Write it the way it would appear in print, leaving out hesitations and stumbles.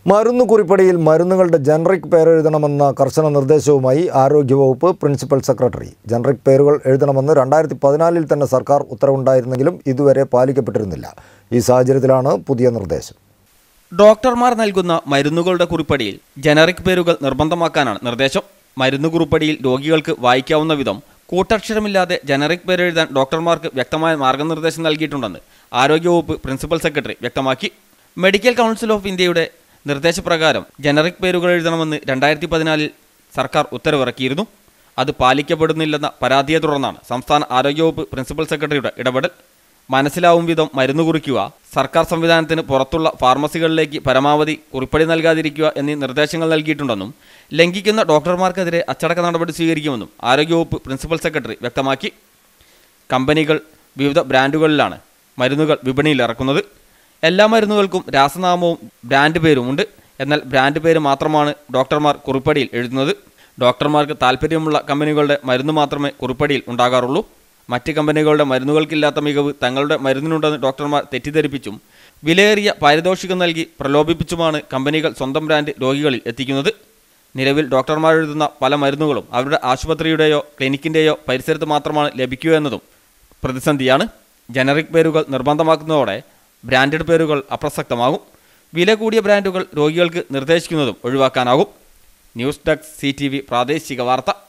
മരുന്ന് കുറിപ്പടിയിൽ മരുന്നുകളുടെ ജനറിക് പേരെഴുതണമെന്ന കർശന നിർദ്ദേശവുമായി ആരോഗ്യവകുപ്പ് പ്രിൻസിപ്പൽ സെക്രട്ടറി. ജനറിക് പേരുകൾ എഴുതണമെന്ന് 2014 തന്നെ സർക്കാർ ഉത്തരവുണ്ടായിരുന്നെങ്കിലും ഇതുവരെ പാലിക്കപ്പെട്ടിരുന്നില്ല. ഈ സാഹചര്യത്തിലാണ് പുതിയ നിർദ്ദേശം. ഡോക്ടർമാർ നൽകുന്ന മരുന്നുകളുടെ കുറിപ്പടിയിൽ ജനറിക് പേരുകൾ നിർബന്ധമാക്കാനാണ് നിർദ്ദേശം. മരുന്ന് കുറിപ്പടിയിൽ രോഗികൾക്ക് വായിക്കാവുന്ന വിധം കൂട്ടക്ഷരമില്ലാതെ ജനറിക് പേരെഴുതാൻ ഡോക്ടർമാർക്ക് വ്യക്തമായ മാർഗനിർദ്ദേശം നൽകിയിട്ടുണ്ടെന്ന് ആരോഗ്യവകുപ്പ് പ്രിൻസിപ്പൽ സെക്രട്ടറി വ്യക്തമാക്കി. മെഡിക്കൽ കൗൺസിൽ ഓഫ് ഇന്ത്യയുടെ നിർദ്ദേശപ്രകാരം ജനറിക് പേരുകൾ എഴുതണമെന്ന് 2014 സർക്കാർ ഉത്തരവിറക്കിയിരുന്നു. അത് പാലിക്കപ്പെടുന്നില്ലെന്ന പരാതിയെ തുടർന്നാണ് സംസ്ഥാന ആരോഗ്യവകുപ്പ് പ്രിൻസിപ്പൽ സെക്രട്ടറിയുടെ ഇടപെടൽ. മനസ്സിലാവും വിധം മരുന്ന് കുറിക്കുക, സർക്കാർ സംവിധാനത്തിന് പുറത്തുള്ള ഫാർമസികളിലേക്ക് പരമാവധി കുറിപ്പടി നൽകാതിരിക്കുക എന്നീ നിർദ്ദേശങ്ങൾ നൽകിയിട്ടുണ്ടെന്നും ലംഘിക്കുന്ന ഡോക്ടർമാർക്കെതിരെ അച്ചടക്ക നടപടി സ്വീകരിക്കുമെന്നും ആരോഗ്യവകുപ്പ് പ്രിൻസിപ്പൽ സെക്രട്ടറി വ്യക്തമാക്കി. കമ്പനികൾ വിവിധ ബ്രാൻഡുകളിലാണ് മരുന്നുകൾ വിപണിയിൽ ഇറക്കുന്നത്. എല്ലാ മരുന്നുകൾക്കും രാസനാമവും ബ്രാൻഡ് പേരുമുണ്ട്. എന്നാൽ ബ്രാൻഡ് പേര് മാത്രമാണ് ഡോക്ടർമാർ കുറിപ്പടിയിൽ എഴുതുന്നത്. ഡോക്ടർമാർക്ക് താൽപ്പര്യമുള്ള കമ്പനികളുടെ മരുന്ന് മാത്രമേ കുറിപ്പടിയിൽ ഉണ്ടാകാറുള്ളൂ. മറ്റ് കമ്പനികളുടെ മരുന്നുകൾക്കില്ലാത്ത മികവ് തങ്ങളുടെ മരുന്നിനുണ്ടെന്ന് ഡോക്ടർമാർ തെറ്റിദ്ധരിപ്പിച്ചും വിലയേറിയ പാരിതോഷികം നൽകി പ്രലോഭിപ്പിച്ചുമാണ് കമ്പനികൾ സ്വന്തം ബ്രാൻഡ് രോഗികളിൽ എത്തിക്കുന്നത്. നിലവിൽ ഡോക്ടർമാർ എഴുതുന്ന പല മരുന്നുകളും അവരുടെ ആശുപത്രിയുടെയോ ക്ലിനിക്കിൻ്റെയോ പരിസരത്ത് മാത്രമാണ് ലഭിക്കുക എന്നതും പ്രതിസന്ധിയാണ്. ജനറിക് പേരുകൾ നിർബന്ധമാക്കുന്നതോടെ ബ്രാൻഡഡ് പേരുകൾ അപ്രസക്തമാകും. വില കൂടിയ ബ്രാൻഡുകൾ രോഗികൾക്ക് നിർദ്ദേശിക്കുന്നതും ഒഴിവാക്കാനാകും. ന്യൂസ് ഡെസ്ക് CTV പ്രാദേശിക വാർത്ത.